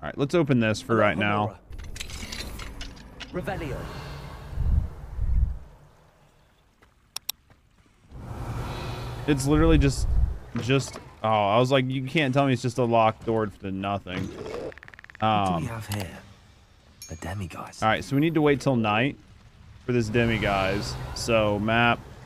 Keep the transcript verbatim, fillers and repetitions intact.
right, let's open this for right now. Revelio. It's literally just, just. Oh, I was like, you can't tell me it's just a locked door to nothing. Um, what do we have here? A demiguise. All right, so we need to wait till night for this demiguise. So map.